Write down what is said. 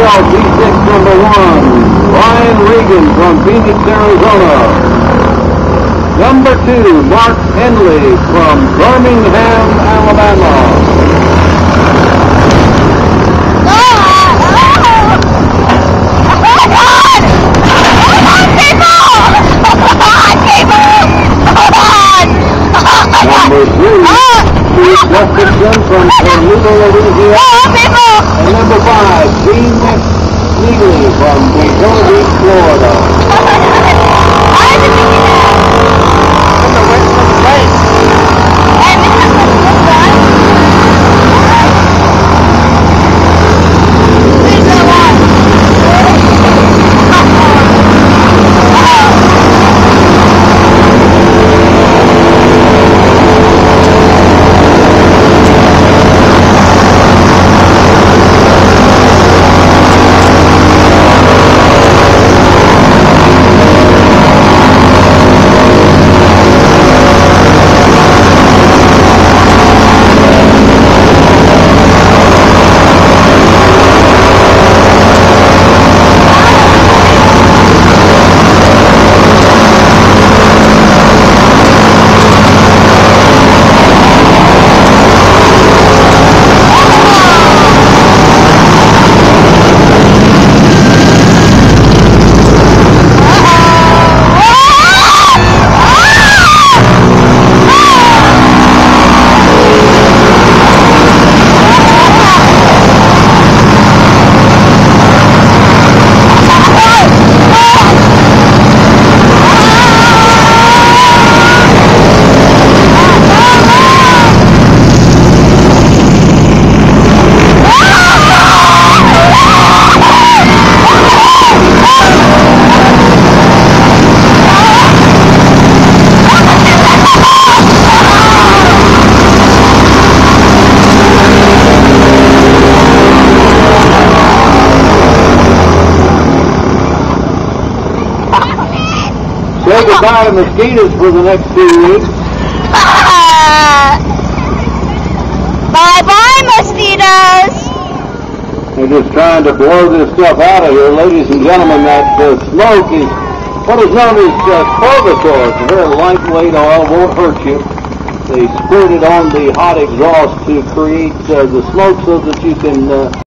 AeroShell T6 number 1, Brian Regan from Phoenix, Arizona. Number 2, Mark Henley from Birmingham, Alabama. Number 3, Steve Gustafson from Toledo, Louisiana. And number 5, Dean McNeely from Daytona Beach, Florida. Say goodbye to mosquitoes for the next 2 weeks. Bye-bye, mosquitoes. They're just trying to blow this stuff out of here. Ladies and gentlemen, that smoke is what is known as Corvusor. It's a very lightweight oil, won't hurt you. They squirt it on the hot exhaust to create the smoke so that you can